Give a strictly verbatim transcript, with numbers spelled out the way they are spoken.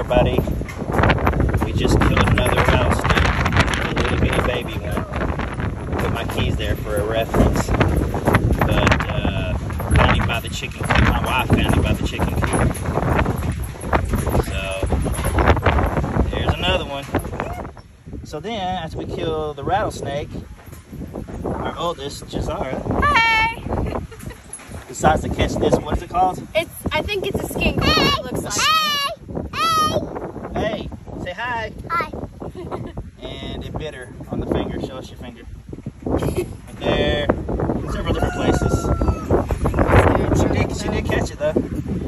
everybody. We just killed another rattlesnake, a little bitty baby one. Put my keys there for a reference. But uh, found him by the chicken coop. My wife found him by the chicken coop. So there's another one. So then, after we kill the rattlesnake, our oldest, Jazara, hey! decides to catch this. What is it called? It's. I think it's a skink. Hey! It looks like. Hey! Hey! Say hi! Hi. And it bit her on the finger. Show us your finger. Right there. Several different places. She did, she did catch it though.